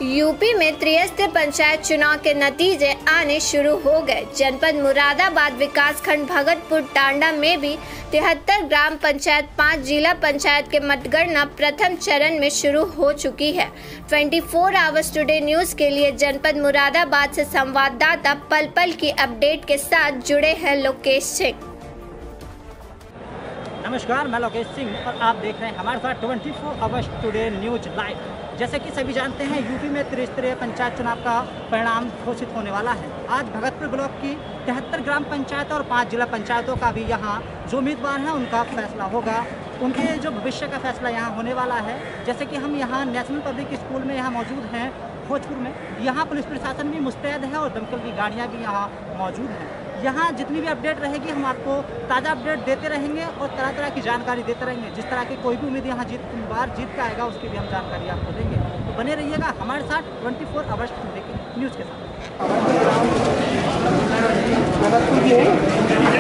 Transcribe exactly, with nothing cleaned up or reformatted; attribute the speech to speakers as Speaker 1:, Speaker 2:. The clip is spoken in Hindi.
Speaker 1: यूपी में त्रिस्तरीय पंचायत चुनाव के नतीजे आने शुरू हो गए। जनपद मुरादाबाद विकासखंड भगतपुर टांडा में भी तिहत्तर ग्राम पंचायत पाँच जिला पंचायत के मतगणना प्रथम चरण में शुरू हो चुकी है। चौबीस आवर्स टुडे न्यूज के लिए जनपद मुरादाबाद से संवाददाता पल पल की अपडेट के साथ जुड़े हैं लोकेश सिंह।
Speaker 2: नमस्कार, मैं लोकेश सिंह और आप देख रहे हैं हमारे साथ चौबीस आवर्स टुडे न्यूज लाइव। जैसे कि सभी जानते हैं, यूपी में त्रिस्तरीय पंचायत चुनाव का परिणाम घोषित होने वाला है। आज भगतपुर ब्लॉक की तिहत्तर ग्राम पंचायत और पाँच जिला पंचायतों का भी यहाँ जो उम्मीदवार हैं उनका फैसला होगा। उनके जो भविष्य का फैसला यहाँ होने वाला है। जैसे कि हम यहाँ नेशनल पब्लिक स्कूल में यहाँ मौजूद हैं भोजपुर में। यहाँ पुलिस प्रशासन भी मुस्तैद है और दमकल की गाड़ियाँ भी यहाँ मौजूद हैं। यहाँ जितनी भी अपडेट रहेगी हम आपको ताज़ा अपडेट देते रहेंगे और तरह तरह की जानकारी देते रहेंगे। जिस तरह की कोई भी उम्मीद यहाँ जीत बार जीत का आएगा उसकी भी हम जानकारी आपको देंगे। तो बने रहिएगा हमारे साथ चौबीस आवर्स टुडे न्यूज़ के साथ।